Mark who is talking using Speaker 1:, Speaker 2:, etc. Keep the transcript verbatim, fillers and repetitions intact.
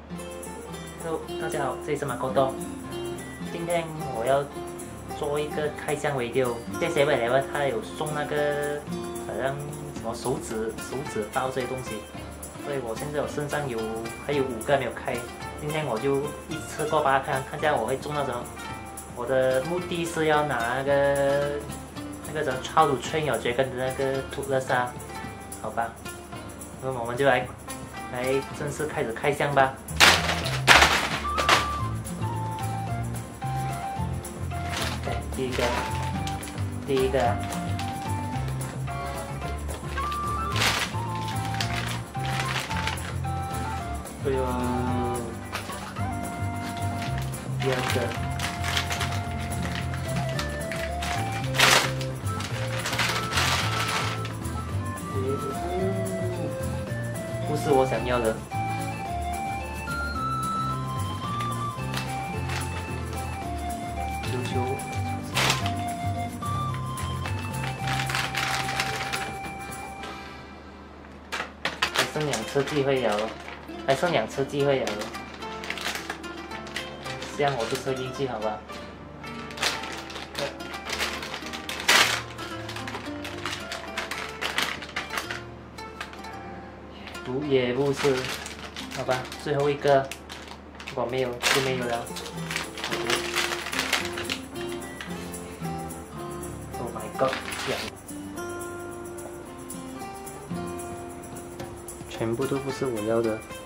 Speaker 1: Hello，大家好，这里是马高多。今天我要做一个开箱 video，在 seven eleven 它有送那个好像什么手指手指包这些东西，所以我现在我身上有还有五个没有开，今天我就一次过把它看，看下我会中那种。我的目的是要拿那个那个什么超乳吹咬蕨跟那个土乐沙，好吧？那么我们就来来正式开始开箱吧。 第一个，第一个，哎呦，第二个，不是我想要的。 球球，还剩两次机会了，还剩两次机会了，这样我就测运气好吧？不也不是，好吧，最后一个，如果没有就没有了。 God， 全部都不是我要的。